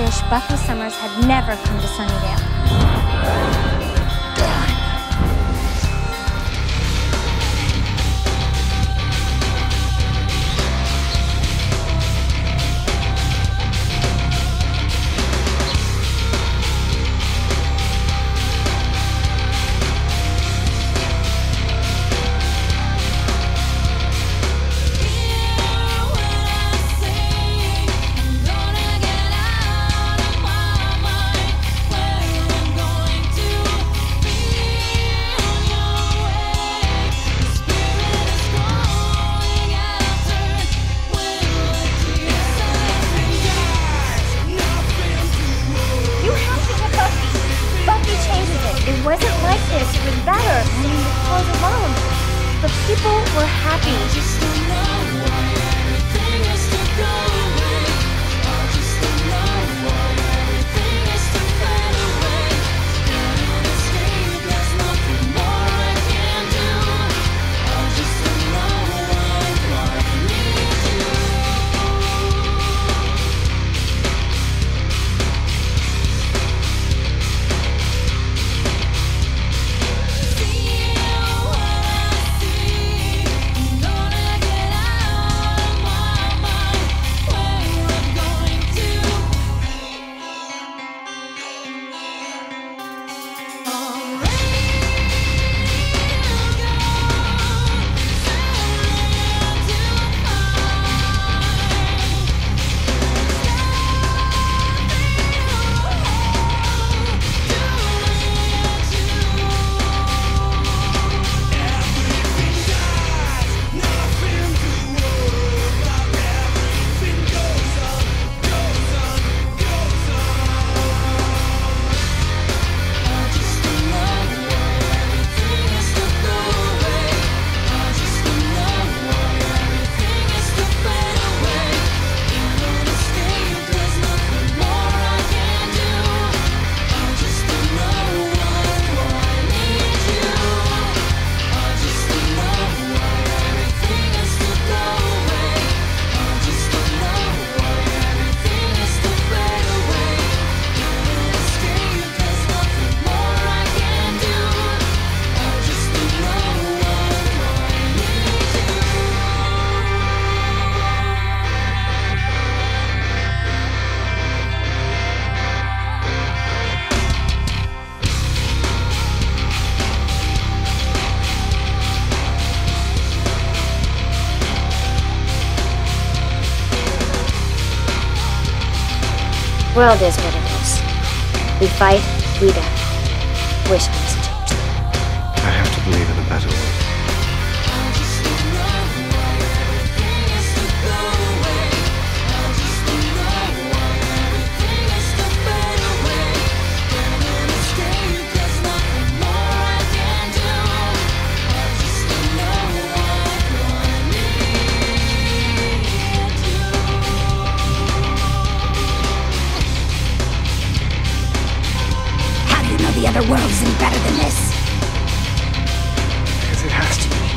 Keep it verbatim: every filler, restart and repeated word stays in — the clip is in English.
wish Buffy Summers had never come to Sunnydale. It wasn't like this. It was better. I mean, the clothes alone. But people were happy. Just don't know why everything has to go away. I just don't know why everything has to fade away. Can't escape. There's nothing more I can do. I just don't know why, why I need you. World is what it is. We fight, we die. Wish I was changed. I have to believe in a better world. The other world isn't better than this. Because it has to be.